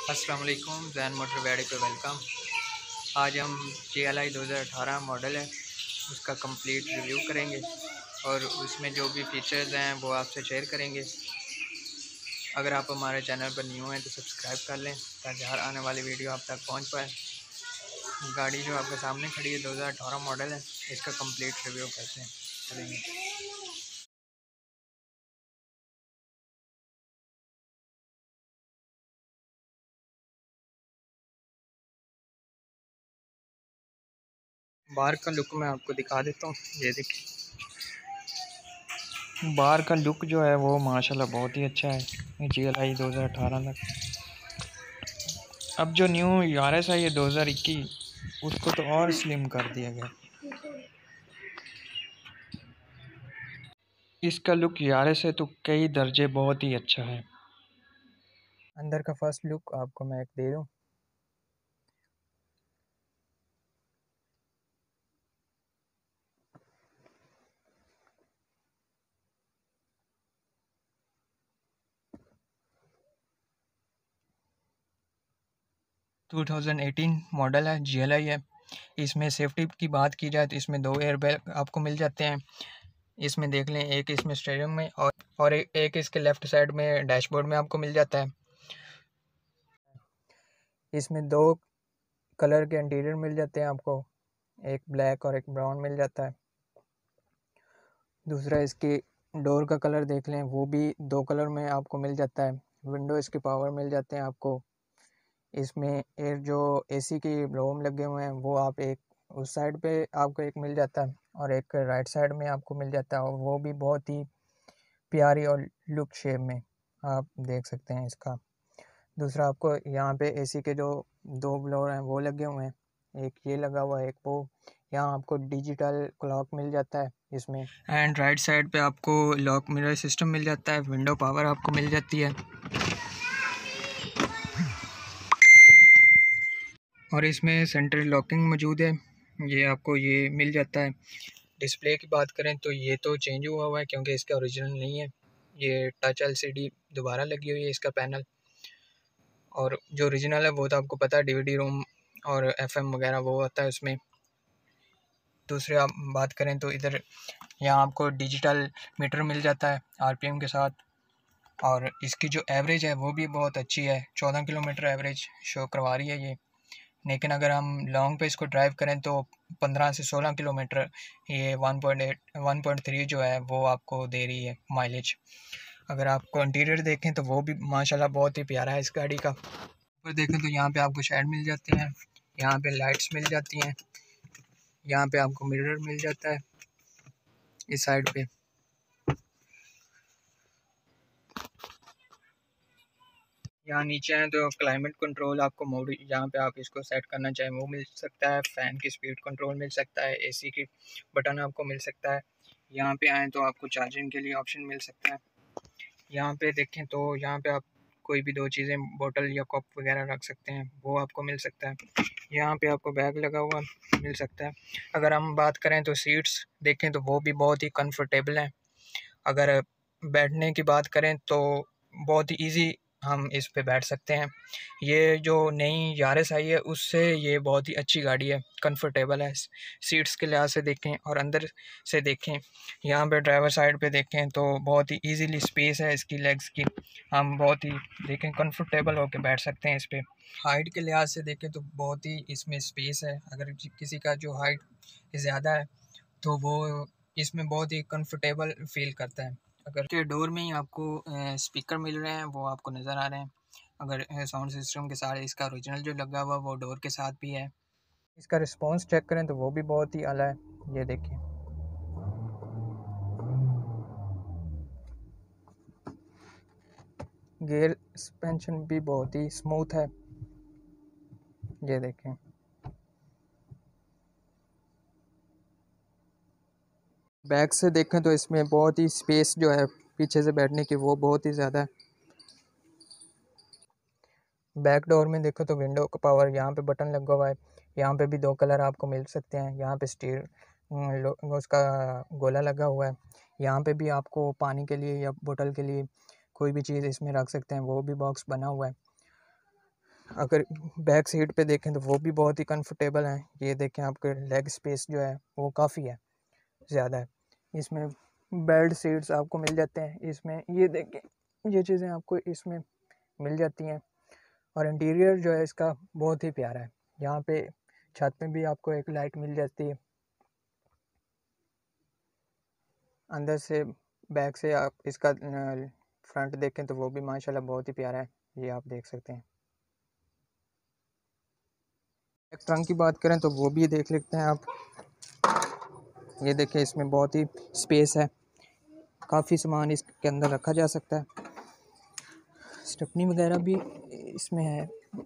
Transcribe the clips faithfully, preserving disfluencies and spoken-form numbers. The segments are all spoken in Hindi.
अस्सलाम वालेकुम, जैन मोटर गाड़ी पे वेलकम। आज हम जे एल आई दो हज़ार अठारह मॉडल है उसका कंप्लीट रिव्यू करेंगे और उसमें जो भी फीचर्स हैं वो आपसे शेयर करेंगे। अगर आप हमारे चैनल पर न्यू हैं तो सब्सक्राइब कर लें ताकि हर आने वाली वीडियो आप तक पहुंच पाए। गाड़ी जो आपके सामने खड़ी है दो हज़ार अठारह मॉडल है, इसका कंप्लीट रिव्यू करते हैं करेंगे। बाहर का लुक मैं आपको दिखा देता हूँ। ये देखिए, बाहर का लुक जो है वो माशाल्लाह बहुत ही अच्छा है जी एल आई दो हज़ार अठारह तक। अब जो न्यू यारेस है ये दो हज़ार इक्कीस, उसको तो और स्लिम कर दिया गया। इसका लुक यारेस है तो कई दर्जे बहुत ही अच्छा है। अंदर का फर्स्ट लुक आपको मैं एक दे दूँ। दो हज़ार अठारह मॉडल है, जी एल आई है। इसमें सेफ्टी की बात की जाए तो इसमें दो एयर बैग आपको मिल जाते हैं। इसमें देख लें, एक इसमें स्टीयरिंग में और और एक, एक इसके लेफ़्ट साइड में डैशबोर्ड में आपको मिल जाता है। इसमें दो कलर के इंटीरियर मिल जाते हैं आपको, एक ब्लैक और एक ब्राउन मिल जाता है। दूसरा इसके डोर का कलर देख लें, वो भी दो कलर में आपको मिल जाता है। विंडो इसके पावर मिल जाते हैं आपको। इसमें एयर जो एसी की ब्लोम लगे हुए हैं वो आप एक उस साइड पे आपको एक मिल जाता है और एक राइट साइड में आपको मिल जाता है, और वो भी बहुत ही प्यारी और लुक शेप में आप देख सकते हैं इसका। दूसरा आपको यहाँ पे एसी के जो दो ब्लोअर हैं वो लगे हुए हैं, एक ये लगा हुआ है, एक वो। यहाँ आपको डिजिटल क्लॉक मिल जाता है इसमें, एंड राइट साइड पे आपको लॉक मिरर सिस्टम मिल जाता है। विंडो पावर आपको मिल जाती है और इसमें सेंट्रल लॉकिंग मौजूद है, ये आपको ये मिल जाता है। डिस्प्ले की बात करें तो ये तो चेंज हुआ हुआ है क्योंकि इसका ओरिजिनल नहीं है। ये टच एल सी डी दोबारा लगी हुई है इसका पैनल, और जो ओरिजिनल है वो तो आपको पता है डी वी डी रोम और एफ एम वगैरह वो आता है उसमें। दूसरे आप बात करें तो इधर यहाँ आपको डिजिटल मीटर मिल जाता है आर पी एम के साथ, और इसकी जो एवरेज है वो भी बहुत अच्छी है, चौदह किलोमीटर एवरेज शो करवा रही है ये। लेकिन अगर हम लॉन्ग पे इसको ड्राइव करें तो पंद्रह से सोलह किलोमीटर ये one point eight one point three जो है वो आपको दे रही है माइलेज। अगर आपको इंटीरियर देखें तो वो भी माशाल्लाह बहुत ही प्यारा है इस गाड़ी का। ऊपर देखें तो यहाँ पे आपको शेड मिल जाते हैं, यहाँ पे लाइट्स मिल जाती हैं, यहाँ पे आपको मिरर मिल जाता है इस साइड पे। यहाँ नीचे हैं तो क्लाइमेट कंट्रोल आपको मोड, यहाँ पे आप इसको सेट करना चाहें वो मिल सकता है। फ़ैन की स्पीड कंट्रोल मिल सकता है, एसी की बटन आपको मिल सकता है। यहाँ पे आएँ तो आपको चार्जिंग के लिए ऑप्शन मिल सकता है। यहाँ पे देखें तो यहाँ पे आप कोई भी दो चीज़ें बोतल या कप वगैरह रख सकते हैं, वो आपको मिल सकता है। यहाँ पे आपको बैग लगा हुआ मिल सकता है। अगर हम बात करें तो सीट्स देखें तो वो भी बहुत ही कंफर्टेबल हैं। अगर बैठने की बात करें तो बहुत ही ईजी हम इस पे बैठ सकते हैं। ये जो नई यारिस आई है उससे ये बहुत ही अच्छी गाड़ी है, कंफर्टेबल है। सीट्स के लिहाज से देखें और अंदर से देखें, यहाँ पे ड्राइवर साइड पे देखें तो बहुत ही इजीली स्पेस है इसकी लेग्स की, हम बहुत ही देखें कंफर्टेबल होकर बैठ सकते हैं इस पर। हाइट के लिहाज से देखें तो बहुत ही इसमें स्पेस है। अगर किसी का जो हाइट ज़्यादा है तो वो इसमें बहुत ही कंफर्टेबल फील करता है। अगर के डोर में ही आपको स्पीकर मिल रहे हैं वो आपको नज़र आ रहे हैं। अगर साउंड सिस्टम के साथ इसका ओरिजिनल जो लगा हुआ वो डोर के साथ भी है। इसका रिस्पांस चेक करें तो वो भी बहुत ही आला है, ये देखिए। गियर सस्पेंशन भी बहुत ही स्मूथ है, ये देखें। बैक से देखें तो इसमें बहुत ही स्पेस जो है पीछे से बैठने की वो बहुत ही ज़्यादा है। बैक डोर में देखो तो विंडो का पावर, यहाँ पे बटन लगा हुआ है, यहाँ पे भी दो कलर आपको मिल सकते हैं। यहाँ पे स्टील उसका गोला लगा हुआ है, यहाँ पे भी आपको पानी के लिए या बोतल के लिए कोई भी चीज़ इसमें रख सकते हैं, वो भी बॉक्स बना हुआ है। अगर बैक सीट पे देखें तो वो भी बहुत ही कंफर्टेबल हैं। ये देखें आपके लेग स्पेस जो है वो काफ़ी है, ज़्यादा है। इसमें बेल्ट सीट्स आपको मिल जाते हैं। इसमें ये देखें, ये चीज़ें आपको इसमें मिल जाती हैं। और इंटीरियर जो है इसका बहुत ही प्यारा है। यहाँ पे छत में भी आपको एक लाइट मिल जाती है। अंदर से बैक से आप इसका फ्रंट देखें तो वो भी माशाल्लाह बहुत ही प्यारा है, ये आप देख सकते हैं। एक ट्रंक की बात करें तो वो भी देख लेते हैं आप। ये देखें, इसमें बहुत ही स्पेस है, काफ़ी सामान इसके अंदर रखा जा सकता है। स्टेपनी वगैरह भी इसमें है।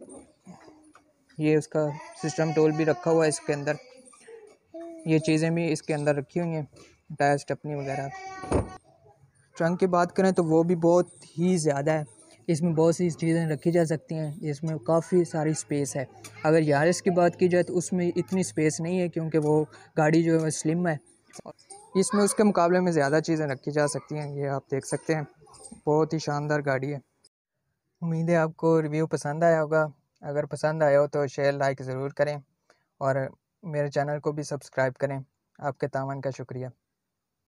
ये उसका सिस्टम टूल भी रखा हुआ है इसके अंदर। ये चीज़ें भी इसके अंदर रखी हुई हैं, टायर स्टेपनी वगैरह। ट्रंक की बात करें तो वो भी बहुत ही ज़्यादा है। इसमें बहुत सी चीज़ें रखी जा सकती हैं। इसमें काफ़ी सारी स्पेस है। अगर यारिस की बात की जाए तो उसमें इतनी स्पेस नहीं है, क्योंकि वो गाड़ी जो है स्लिम है। इसमें उसके मुकाबले में ज़्यादा चीज़ें रखी जा सकती हैं। ये आप देख सकते हैं, बहुत ही शानदार गाड़ी है। उम्मीद है आपको रिव्यू पसंद आया होगा। अगर पसंद आया हो तो शेयर लाइक ज़रूर करें और मेरे चैनल को भी सब्सक्राइब करें। आपके तावन का शुक्रिया।